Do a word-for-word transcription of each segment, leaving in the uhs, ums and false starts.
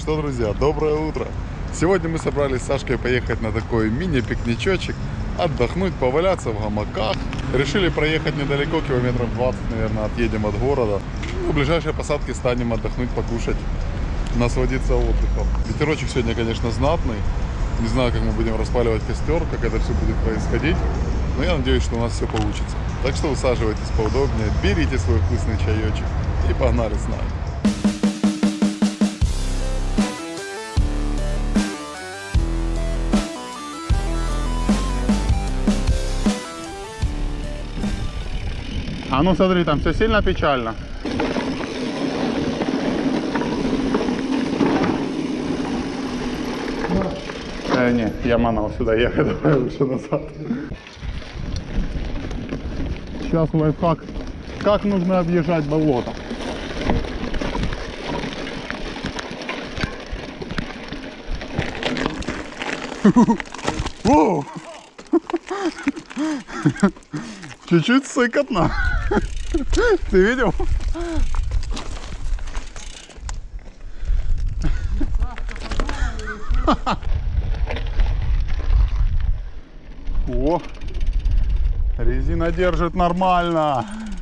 что, друзья, доброе утро! Сегодня мы собрались с Сашкой поехать на такой мини-пикничочек, отдохнуть, поваляться в гамаках. Решили проехать недалеко, километров двадцать, наверное, отъедем от города. Ну, в ближайшей посадке станем отдохнуть, покушать, насладиться отдыхом. Ветерочек сегодня, конечно, знатный. Не знаю, как мы будем распаливать костер, как это все будет происходить. Но я надеюсь, что у нас все получится. Так что усаживайтесь поудобнее, берите свой вкусный чаечек и погнали с нами. А ну смотри, там все сильно печально. Э, не, я манал сюда ехать, давай лучше назад. Сейчас лайфхак, как нужно объезжать болото. Чуть-чуть сыкотно. Ты видел? О, резина держит нормально.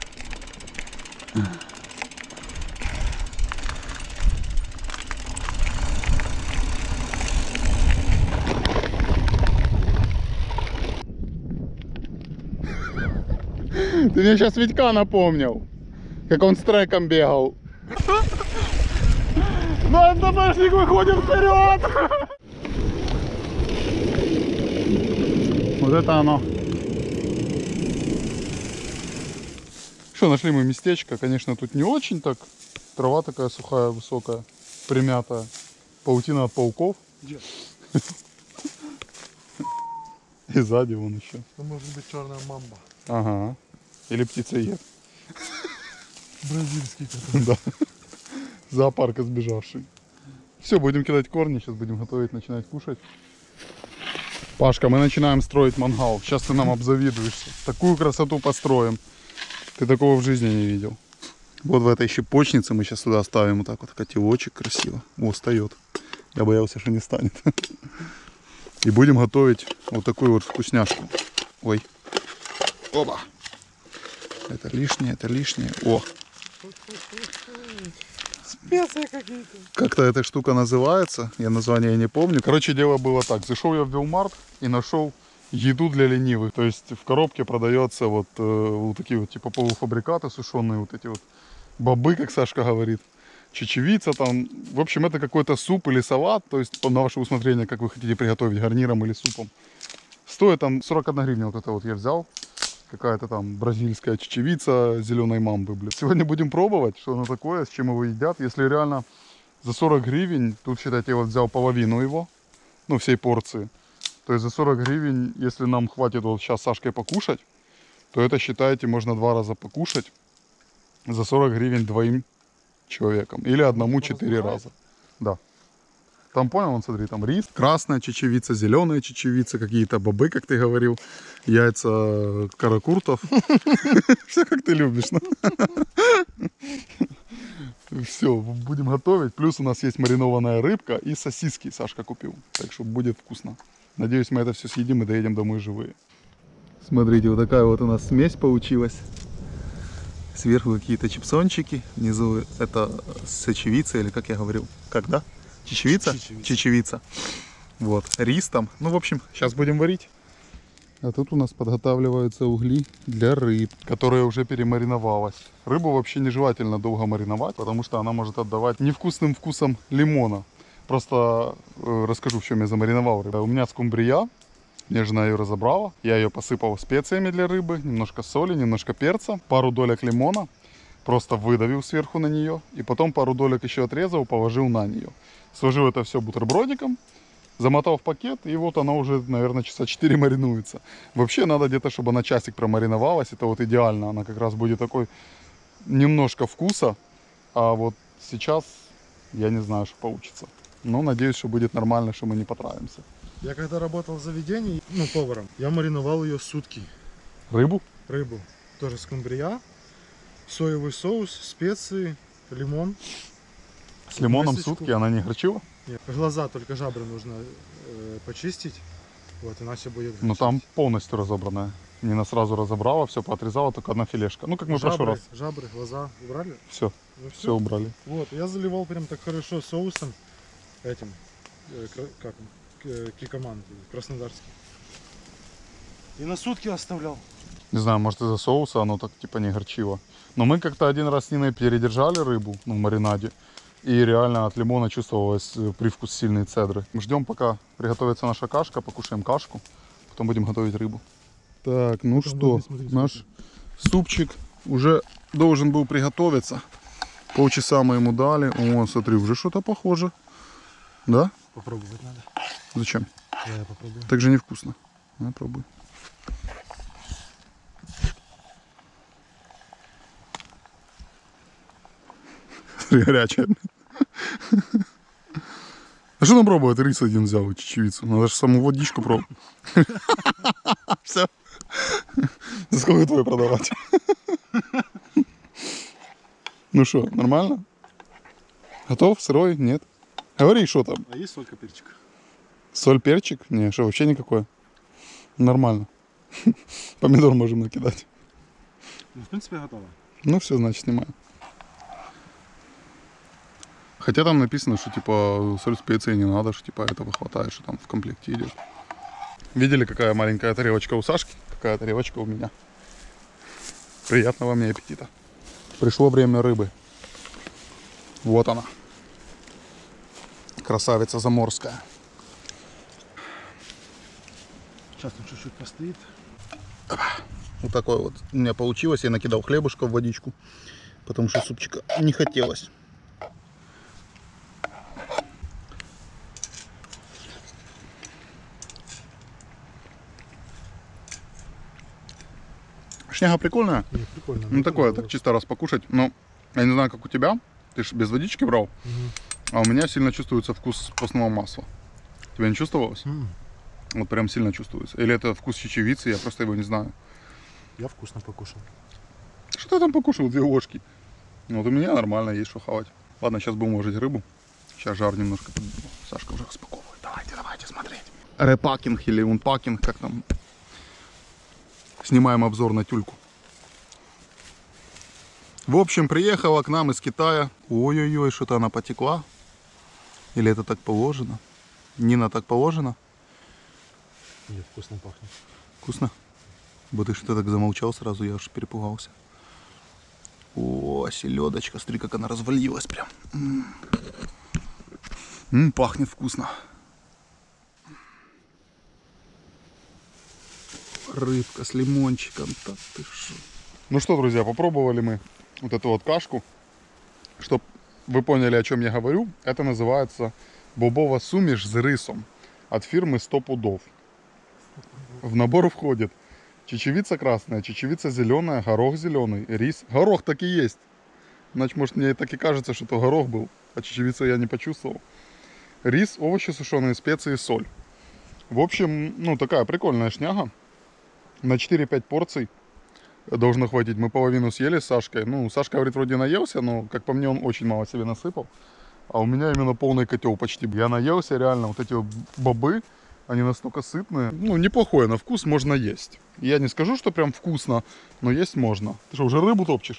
Ты мне сейчас Витька напомнил, как он с треком бегал. Наш ДБшник выходит вперед! Вот это оно. Что, нашли мы местечко. Конечно, тут не очень так. Трава такая сухая, высокая, примятая. Паутина от пауков. Где? И сзади вон еще. Это может быть черная мамба. Ага. Или птицеед. Бразильский какой-то. Да. Зоопарка сбежавший. Все, будем кидать корни, сейчас будем готовить, начинать кушать. Пашка, мы начинаем строить мангал. Сейчас ты нам обзавидуешься. Такую красоту построим. Ты такого в жизни не видел. Вот в этой щепочнице мы сейчас сюда оставим вот так вот котелочек красиво. О, встает. Я боялся, что не станет. И будем готовить вот такую вот вкусняшку. Ой. Оба. Это лишнее, это лишнее. О. Специи какие-то. Как-то эта штука называется. Я название не помню. Короче, дело было так. Зашел я в Велмарт и нашел еду для ленивых. То есть в коробке продается вот, э, вот такие вот типа полуфабрикаты сушеные. Вот эти вот бобы, как Сашка говорит. Чечевица там. В общем, это какой-то суп или салат. То есть на ваше усмотрение, как вы хотите приготовить, гарниром или супом. Стоит там сорок одна гривня. Вот это вот я взял. Какая-то там бразильская чечевица зеленой мамбы, блядь. Сегодня будем пробовать, что оно такое, с чем его едят. Если реально за сорок гривен, тут, считайте, я вот взял половину его, ну, всей порции. То есть за сорок гривен, если нам хватит вот сейчас с Сашкой покушать, то это, считайте, можно два раза покушать за сорок гривен двоим человеком. Или одному четыре раза. Да. Там, понял, вон, смотри, там рис, красная чечевица, зеленая чечевица, какие-то бобы, как ты говорил, яйца каракуртов. Все, как ты любишь. Все, будем готовить. Плюс у нас есть маринованная рыбка и сосиски Сашка купил. Так что будет вкусно. Надеюсь, мы это все съедим и доедем домой живые. Смотрите, вот такая вот у нас смесь получилась. Сверху какие-то чипсончики, внизу это сочевица, или как я говорил, как, да? Чечевица? Чечевица. Чечевица. Вот, рис там. Ну, в общем, сейчас будем варить. А тут у нас подготавливаются угли для рыб, которая уже перемариновалась. Рыбу вообще нежелательно долго мариновать, потому что она может отдавать невкусным вкусом лимона. Просто э, расскажу, в чем я замариновал рыбу. У меня скумбрия, мне жена ее разобрала. Я ее посыпал специями для рыбы, немножко соли, немножко перца, пару долек лимона. Просто выдавил сверху на нее. И потом пару долек еще отрезал, положил на нее. Сложил это все бутербродиком, замотал в пакет, и вот она уже, наверное, часа четыре маринуется. Вообще надо где-то, чтобы она часик промариновалась, это вот идеально. Она как раз будет такой немножко вкуса, а вот сейчас я не знаю, что получится. Но надеюсь, что будет нормально, что мы не потравимся. Я когда работал в заведении, ну, поваром, я мариновал ее сутки. Рыбу? Рыбу. Тоже скумбрия, соевый соус, специи, лимон. С лимоном Месячку. сутки она не горчила? Нет, глаза, только жабры нужно э, почистить. Вот, иначе будет Но горчить. там полностью разобранная. Нина сразу разобрала, все поотрезала, только одна филешка. Ну, как мы в прошлый жабры, раз. жабры, глаза убрали? Все, Ну, все убрали. Вот, я заливал прям так хорошо соусом этим, э, кра- как он, К- э, кикоман краснодарский. И на сутки оставлял. Не знаю, может из-за соуса оно так типа не горчило. Но мы как-то один раз с Ниной передержали рыбу, ну, в маринаде. И реально от лимона чувствовалось э, привкус сильной цедры. Мы ждем, пока приготовится наша кашка, покушаем кашку. Потом будем готовить рыбу. Так, ну Там что, воды, смотри, наш супчик уже должен был приготовиться. Полчаса мы ему дали. О, смотри, уже что-то похоже. Да? Попробовать надо. Зачем? Да, я попробую. Так же невкусно. На, пробуй. Смотри, горячая. А что нам пробовать? Рис один взял и чечевицу. Надо же саму водичку пробовать. Все. За сколько твой продавать? Ну что, нормально? Готов? Сырой? Нет? Говори, что там? А есть солька, перчик? Соль, перчик? Не, что, вообще никакой? Нормально. Помидор можем накидать. Ну, в принципе, готово. Ну все, значит, снимаем. Хотя там написано, что типа соль, специи не надо, что типа этого хватает, что там в комплекте идет. Видели, какая маленькая тарелочка у Сашки? Какая тарелочка у меня. Приятного мне аппетита. Пришло время рыбы. Вот она. Красавица заморская. Сейчас он чуть-чуть постоит. Вот такой вот у меня получилось. Я накидал хлебушка в водичку, потому что супчика не хотелось. Шняга прикольная. Не, прикольно. Ну такое, так чисто раз покушать. Но я не знаю, как у тебя. Ты же без водички брал. Мгм. А у меня сильно чувствуется вкус постного масла. Тебе не чувствовалось? М, Вот прям сильно чувствуется. Или это вкус чечевицы, я просто его не знаю. Я вкусно покушал. Что ты там покушал? Две ложки. Ну, вот у меня нормально есть что хавать. Ладно, сейчас будем ложить рыбу. Сейчас жар немножко подбил. Сашка уже распаковывает. Давайте, давайте смотреть. Репакинг или унпакинг, как там. Снимаем обзор на тюльку. В общем, приехала к нам из Китая. Ой-ой-ой, что-то она потекла. Или это так положено? Нина, так положено? Нет, вкусно пахнет. Вкусно? Вот ты что так замолчал сразу, я аж перепугался. О, селедочка, смотри, как она развалилась прям. М-м. М, пахнет вкусно. Рыбка с лимончиком, так ты шо. Ну что, друзья, попробовали мы вот эту вот кашку. Чтоб вы поняли, о чем я говорю, это называется бобова суміш с рисом от фирмы сто пудов. В набор входит чечевица красная, чечевица зеленая, горох зеленый, рис. Горох так и есть. Значит, может, мне так и кажется, что это горох был, а чечевицу я не почувствовал. Рис, овощи сушеные, специи, соль. В общем, ну такая прикольная шняга. На четыре-пять порций должно хватить. Мы половину съели с Сашкой. Ну, Сашка, говорит, вроде наелся, но, как по мне, он очень мало себе насыпал. А у меня именно полный котел почти. Я наелся, реально, вот эти вот бобы, они настолько сытные. Ну, неплохое на вкус, можно есть. Я не скажу, что прям вкусно, но есть можно. Ты что, уже рыбу топчешь?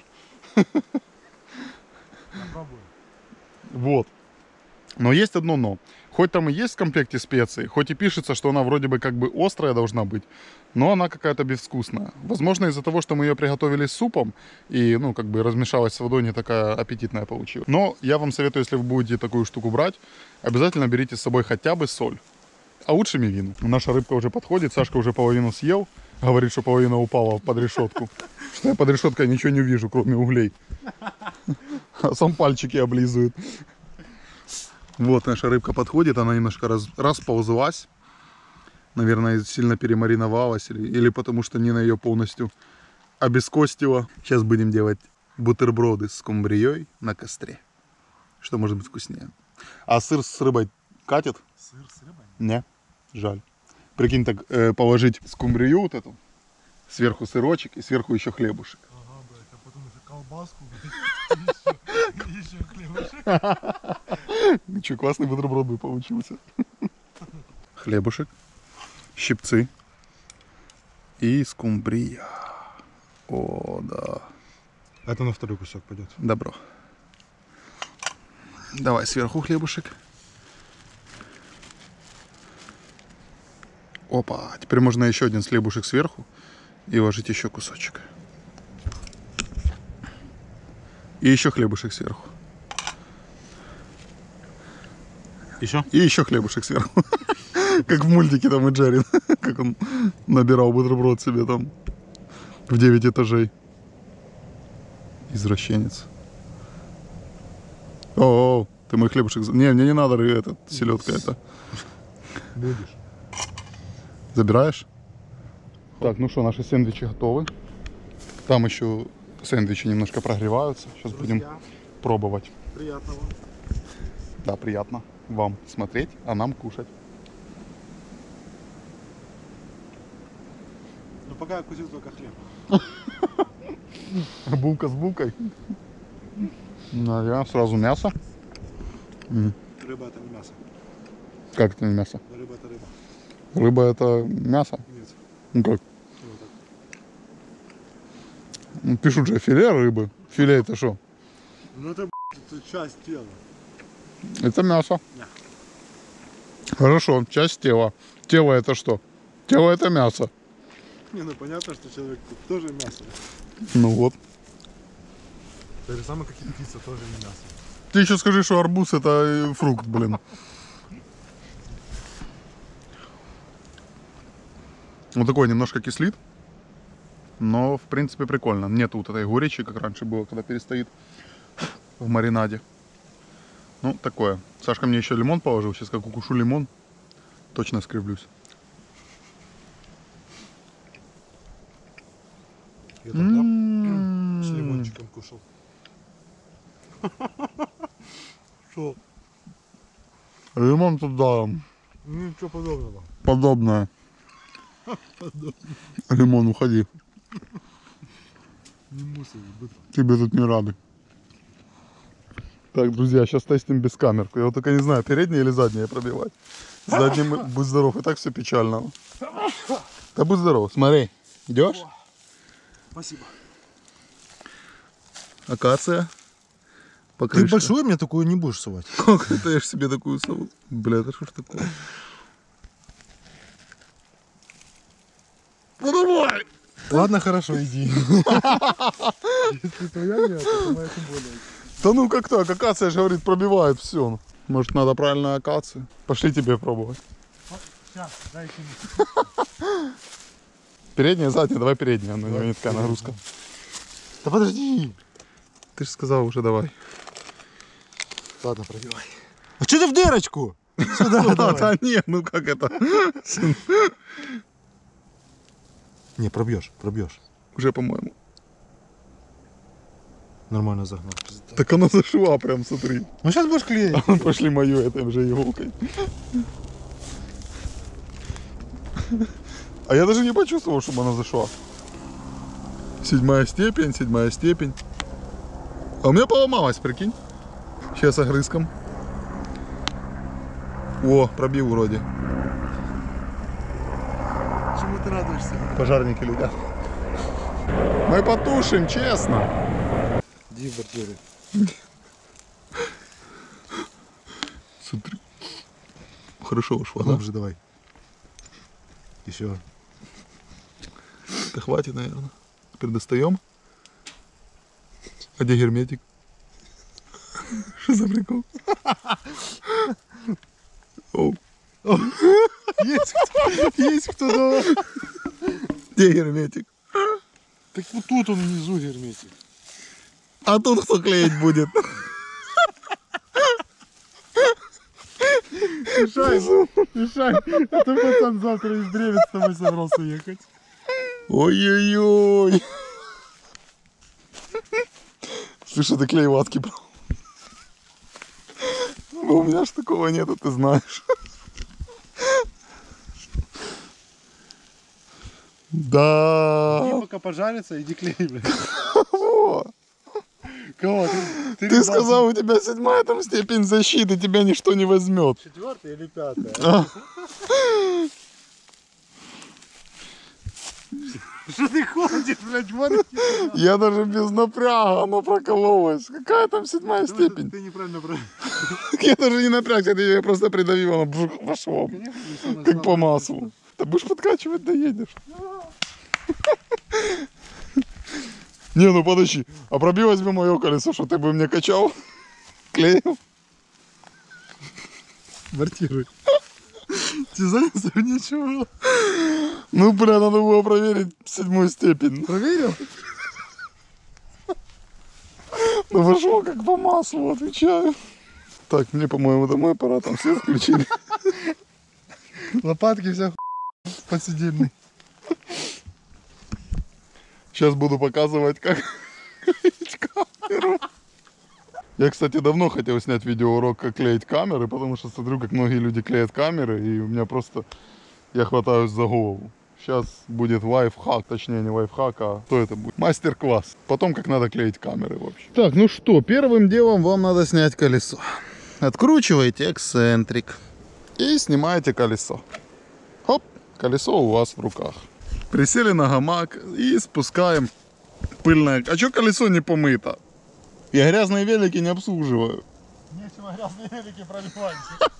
Попробуем. Вот. Но есть одно но. Хоть там и есть в комплекте специи, хоть и пишется, что она вроде бы как бы острая должна быть, но она какая-то безвкусная. Возможно, из-за того, что мы ее приготовили с супом, и, ну, как бы размешалась с водой, не такая аппетитная получилась. Но я вам советую, если вы будете такую штуку брать, обязательно берите с собой хотя бы соль. А лучше мивину. Наша рыбка уже подходит, Сашка уже половину съел, говорит, что половина упала под решетку. Что я под решеткой ничего не вижу, кроме углей. А сам пальчики облизывает. Вот наша рыбка подходит, она немножко раз, расползлась. Наверное, сильно перемариновалась. Или, или потому что Нина ее полностью обескостила. Сейчас будем делать бутерброды с скумбрией на костре. Что может быть вкуснее? А сыр с рыбой катит? Сыр с рыбой? Не, жаль. Прикинь, так э, положить скумбрию вот эту, сверху сырочек и сверху еще хлебушек. Ага, блядь, а потом еще колбаску, блядь, и еще хлебушек. Ну что, классный бутерброд бы получился. Хлебушек, щипцы и скумбрия. О, да. Это на второй кусок пойдет. Добро. Давай сверху хлебушек. Опа, теперь можно еще один хлебушек сверху и ложить еще кусочек. И еще хлебушек сверху. Еще? И еще хлебушек сверху. Как в мультике там и Джерри. Как он набирал бутерброд себе там в девять этажей. Извращенец. О, ты мой хлебушек... Не, мне не надо этот, селедка это. Будешь. Забираешь? Так, ну что, наши сэндвичи готовы. Там еще сэндвичи немножко прогреваются. Сейчас будем пробовать. Приятно вам. Да, приятно вам смотреть, а нам кушать. Ну пока я кусил только хлеб. Булка с булкой. Да, сразу мясо. М. Рыба это не мясо. Как это не мясо? Рыба это рыба. Рыба это мясо? Нет. Ну как? Вот так. Ну, пишут же филе рыбы. Филе это что? Ну это, это часть тела. Это мясо. Да. Хорошо, часть тела. Тело это что? Тело это мясо. Не, ну понятно, что человек тоже мясо. Ну вот. Так же самое, как и птица, тоже не мясо. Ты еще скажи, что арбуз это фрукт, блин. Вот такой немножко кислит. Но в принципе прикольно. Нету вот этой горечи, как раньше было, когда перестоит в маринаде. Ну, такое. Сашка мне еще лимон положил. Сейчас как укушу лимон, точно скривлюсь. Я тогда с лимончиком кушал. Что? Лимон туда Ничего подобного. подобное. Лимон, уходи. Не мусор, быстро. Тебе тут не рады. Так, друзья, сейчас тестим без камер. Я вот только не знаю, переднее или заднее пробивать. Задним, будь здоров, и так все печально. Да будь здоров, смотри. Идешь? Спасибо. Акация. Ты Покрышка. большой, мне такую не будешь совать. Как это я ж себе такую сову? Бля, это что ж такое? Ну давай! Ладно, хорошо, иди. Если твоя нет, то моя тем более. Да ну как так, акация же говорит пробивает все. Может надо правильно акацию? Пошли тебе пробовать. Сейчас, дай кинуть. Передняя, задняя, давай передняя, но у него не такая нагрузка. Да подожди. Ты же сказал уже давай. Ладно, пробивай. А что ты в дырочку? Сюда, давай. Да нет, ну как это? Не, пробьешь, пробьешь. Уже по-моему. Нормально загнал. Так оно зашла прям, смотри. Ну сейчас будешь клеить. Пошли мою этой же иголкой. А я даже не почувствовал, чтобы она зашла. Седьмая степень, седьмая степень. А у меня поломалась, прикинь. Сейчас огрызком. О, пробил вроде. Чему ты радуешься? Пожарники летят. Мы потушим, честно. Иди в бортере. Смотри. Хорошо ушла, да? Глубже давай. Еще. Да хватит, наверное. Теперь достаем. А где герметик? Что за прикол? Оу. Есть кто, есть кто, давай. Где герметик? Так вот тут он внизу герметик. А тут кто клеить будет? Мешай, мешай. А то пацан завтра из Древец с тобой собрался ехать. Ой-ой-ой. Слушай, ты клей ватки брал. У меня ж такого нету, ты знаешь. Да. Иди пока пожарится, иди клей, блядь. Во. Кого? Ты, Ты сказал, у тебя седьмая там степень защиты, тебя ничто не возьмет. Четвертая или пятая? А. Что ты ходишь, блядь, вот? Я даже без напряга, оно прокололось. Какая там седьмая степень? Ты неправильно про... Я даже не напрягся, я просто придавил, оно бжух, пошло. Как по маслу. Ты будешь подкачивать, доедешь. Не, ну подожди, а пробей возьми мое колесо, что ты бы мне качал, клеил. Бортируй. Ты занялся? Ничего. Ну, бля, надо было проверить седьмую степень. Проверил? Ну, вошло как по маслу, отвечаю. Так, мне, по-моему, домой пора, там свет включили. Лопатки вся посидельный. Сейчас буду показывать, как клеить камеру. Я, кстати, давно хотел снять видеоурок, как клеить камеры, потому что смотрю, как многие люди клеят камеры, и у меня просто... Я хватаюсь за голову. Сейчас будет лайфхак, точнее не лайфхак, а что это будет? Мастер-класс. Потом, как надо клеить камеры вообще. Так, ну что, первым делом вам надо снять колесо. Откручиваете эксцентрик и снимаете колесо. Хоп, колесо у вас в руках. Присели на гамак и спускаем пыльное... А что колесо не помыто? Я грязные велики не обслуживаю. Нечего грязные велики проливать.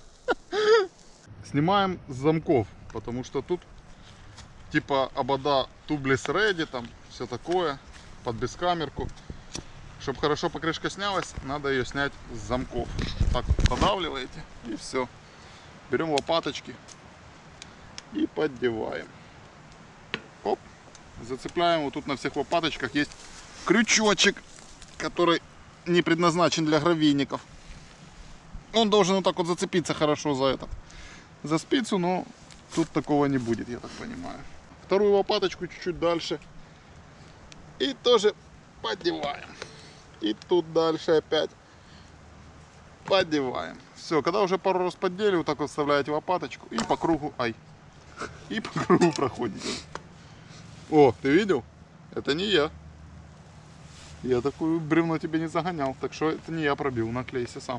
Снимаем с замков, потому что тут типа обода tubeless ready, там все такое, под бескамерку. Чтобы хорошо покрышка снялась, надо ее снять с замков. Так вот продавливаете и все. Берем лопаточки и поддеваем. Оп, зацепляем. Вот тут на всех лопаточках есть крючочек, который не предназначен для гравийников. Он должен вот так вот зацепиться хорошо за этот, за спицу, но тут такого не будет, я так понимаю. Вторую лопаточку чуть-чуть дальше и тоже поддеваем. И тут дальше опять поддеваем. Все, когда уже пару раз поддели, вот так вот вставляете лопаточку и по кругу, ай, и по кругу проходите. О, ты видел? Это не я. Я такую бревно тебе не загонял, так что это не я пробил, наклейся сам.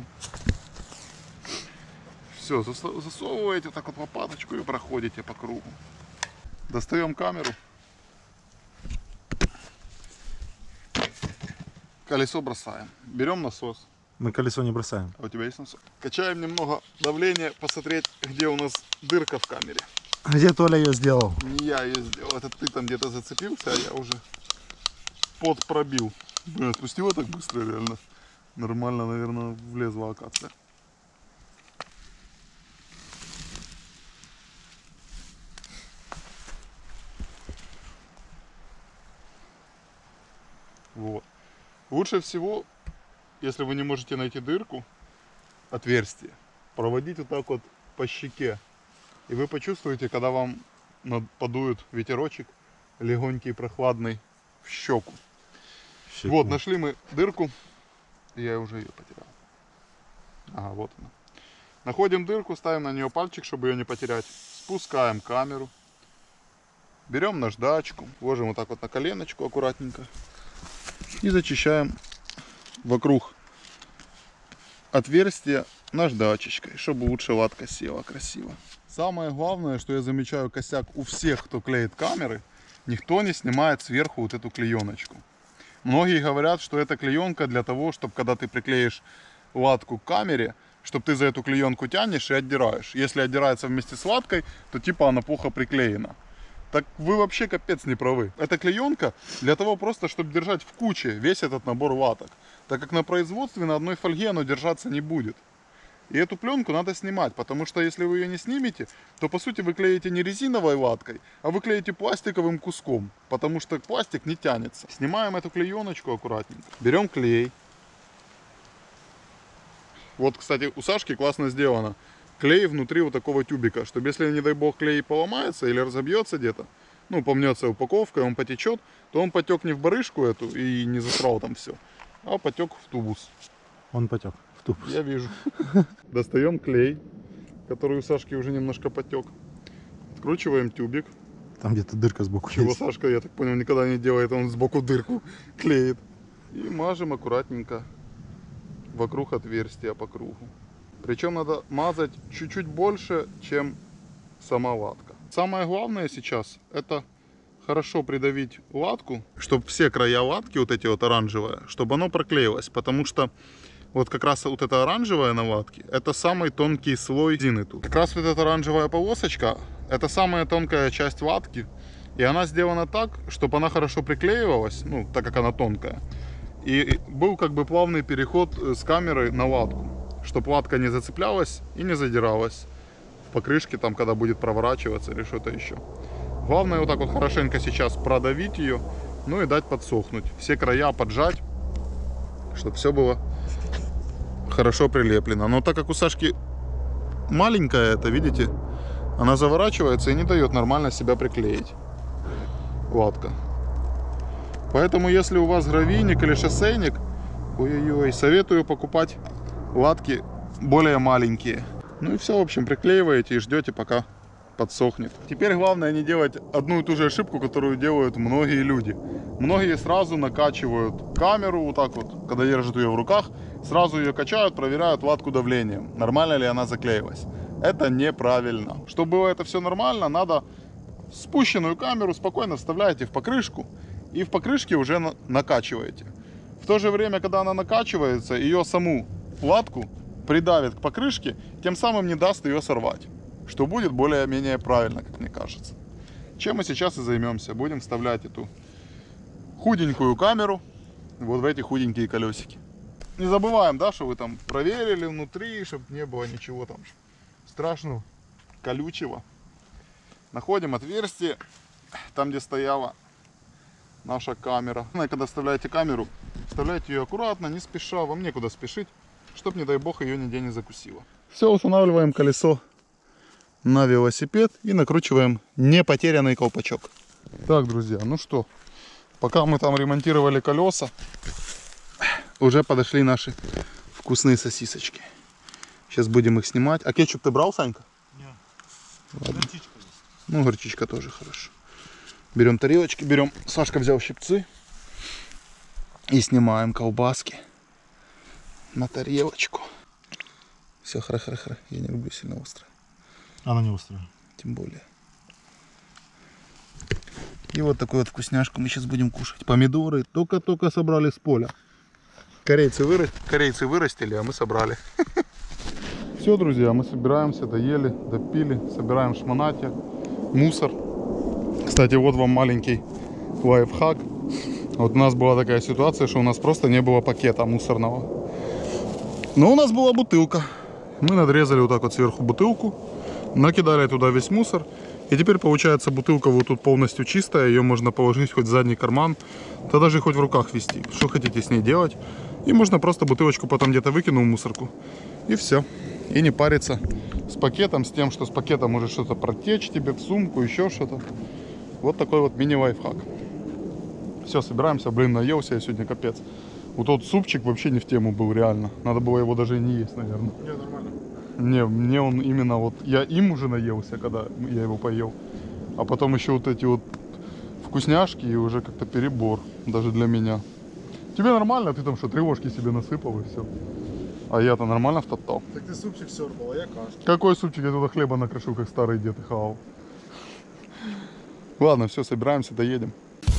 Все, засовываете так вот лопаточку и проходите по кругу. Достаем камеру. Колесо бросаем. Берем насос. Мы колесо не бросаем. А у тебя есть насос? Качаем немного давление, посмотреть, где у нас дырка в камере. Где Толя ее сделал? Не я ее сделал, это ты там где-то зацепился, а я уже подпробил. Блин, отпустила так быстро, реально. Нормально, наверное, влезла акация. Вот. Лучше всего, если вы не можете найти дырку, отверстие, проводить вот так вот по щеке. И вы почувствуете, когда вам подует ветерочек, легонький, прохладный, в щеку. Щеку. Вот, нашли мы дырку. Я уже ее потерял. Ага, вот она. Находим дырку, ставим на нее пальчик, чтобы ее не потерять. Спускаем камеру. Берем наждачку, ложим вот так вот на коленочку аккуратненько. И зачищаем вокруг отверстия наждачечкой, чтобы лучше латка села красиво. Самое главное, что я замечаю косяк у всех, кто клеит камеры, никто не снимает сверху вот эту клееночку. Многие говорят, что это клеенка для того, чтобы когда ты приклеишь латку к камере, чтобы ты за эту клеенку тянешь и отдираешь. Если отдирается вместе с латкой, то типа она плохо приклеена. Так вы вообще капец не правы. Эта клеенка для того просто, чтобы держать в куче весь этот набор латок. Так как на производстве на одной фольге оно держаться не будет. И эту пленку надо снимать, потому что если вы ее не снимете, то по сути вы клеите не резиновой латкой, а вы клеите пластиковым куском, потому что пластик не тянется. Снимаем эту клееночку аккуратненько. Берем клей. Вот, кстати, у Сашки классно сделано. Клей внутри вот такого тюбика, чтобы если, не дай бог, клей поломается или разобьется где-то, ну, помнется упаковка, и он потечет, то он потек не в барышку эту и не засрал там все, а потек в тубус. Он потек в тубус. Я вижу. Достаем клей, который у Сашки уже немножко потек. Откручиваем тюбик. Там где-то дырка сбоку Чего есть. Сашка, я так понял, никогда не делает, он сбоку дырку клеит. И мажем аккуратненько вокруг отверстия по кругу. Причем надо мазать чуть-чуть больше, чем сама латка. Самое главное сейчас это хорошо придавить латку, чтобы все края латки, вот эти вот оранжевые, чтобы оно проклеилось. Потому что вот как раз вот эта оранжевая на латке, это самый тонкий слой резины тут. Как раз вот эта оранжевая полосочка, это самая тонкая часть латки. И она сделана так, чтобы она хорошо приклеивалась, ну, так как она тонкая. И был как бы плавный переход с камеры на латку, чтобы латка не зацеплялась и не задиралась в покрышке, там, когда будет проворачиваться или что-то еще. Главное вот так вот хорошенько сейчас продавить ее, ну и дать подсохнуть. Все края поджать, чтобы все было хорошо прилеплено. Но так как у Сашки маленькая это, видите, она заворачивается и не дает нормально себя приклеить. Латка. Поэтому если у вас гравийник или шоссейник, ой-ой-ой, советую покупать латки более маленькие. Ну и все, в общем, приклеиваете и ждете, пока подсохнет. Теперь главное не делать одну и ту же ошибку, которую делают многие люди. Многие сразу накачивают камеру, вот так вот, когда держат ее в руках, сразу ее качают, проверяют латку давлением, нормально ли она заклеилась. Это неправильно. Чтобы было это все нормально, надо спущенную камеру спокойно вставляете в покрышку и в покрышке уже на накачиваете. В то же время, когда она накачивается, ее саму латку придавит к покрышке, тем самым не даст ее сорвать. Что будет более-менее правильно, как мне кажется. Чем мы сейчас и займемся. Будем вставлять эту худенькую камеру вот в эти худенькие колесики. Не забываем, да, что вы там проверили внутри, чтобы не было ничего там страшного, колючего. Находим отверстие, там где стояла наша камера. Когда вставляете камеру, вставляйте ее аккуратно, не спеша, вам некуда спешить, чтобы, не дай бог, ее нигде не закусило. Все, устанавливаем колесо на велосипед и накручиваем не потерянный колпачок. Так, друзья, ну что, пока мы там ремонтировали колеса, уже подошли наши вкусные сосисочки. Сейчас будем их снимать. А кетчуп ты брал, Санька? Нет. Горчичка есть. Ну, горчичка тоже хорошо. Берем тарелочки, берем, Сашка взял щипцы и снимаем колбаски на тарелочку. Все, хра-хра-хра, я не люблю сильно острое. Она не острая. Тем более. И вот такую вот вкусняшку мы сейчас будем кушать. Помидоры только-только собрали с поля. Корейцы, выра... Корейцы вырастили, а мы собрали. Все, друзья, мы собираемся, доели, допили, собираем шманатья, мусор. Кстати, вот вам маленький лайфхак. Вот у нас была такая ситуация, что у нас просто не было пакета мусорного. Но у нас была бутылка. Мы надрезали вот так вот сверху бутылку, накидали туда весь мусор. И теперь получается бутылка вот тут полностью чистая. Ее можно положить хоть в задний карман, да даже хоть в руках вести. Что хотите с ней делать. И можно просто бутылочку потом где-то выкинул в мусорку. И все. И не париться с пакетом, с тем, что с пакетом может что-то протечь тебе в сумку, еще что-то. Вот такой вот мини-лайфхак. Все, собираемся. Блин, наелся я сегодня, капец. Вот тот супчик вообще не в тему был, реально. Надо было его даже и не есть, наверное. Не, нормально. Не, мне он именно вот... Я им уже наелся, когда я его поел. А потом еще вот эти вот вкусняшки, и уже как-то перебор. Даже для меня. Тебе нормально? Ты там что, три ложки себе насыпал и все. А я-то нормально втоптал. Так ты супчик сёрбал, а я кашку. Какой супчик? Я туда хлеба накрошу, как старый дед, и хавал. Ладно, все, собираемся, доедем.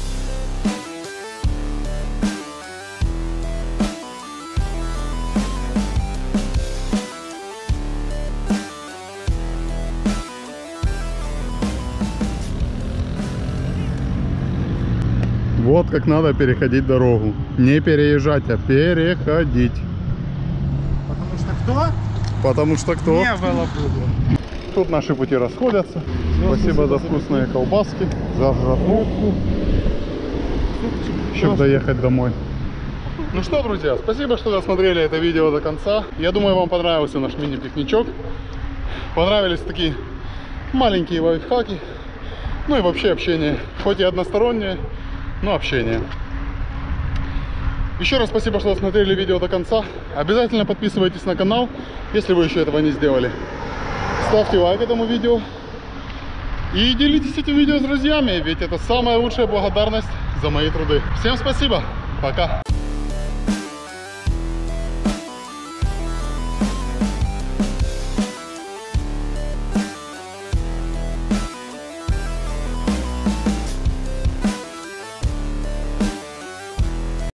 Вот как надо переходить дорогу. Не переезжать, а переходить. Потому что кто? Потому что кто? Не велобуду. Тут наши пути расходятся. Спасибо за вкусные колбаски, за жратву, чтобы доехать домой. Ну что, друзья, спасибо, что досмотрели это видео до конца. Я думаю, вам понравился наш мини-пикничок. Понравились такие маленькие лайфхаки. Ну и вообще общение. Хоть и одностороннее, но общение. Еще раз спасибо, что досмотрели видео до конца. Обязательно подписывайтесь на канал, если вы еще этого не сделали. Ставьте лайк этому видео. И делитесь этим видео с друзьями, ведь это самая лучшая благодарность за мои труды. Всем спасибо. Пока.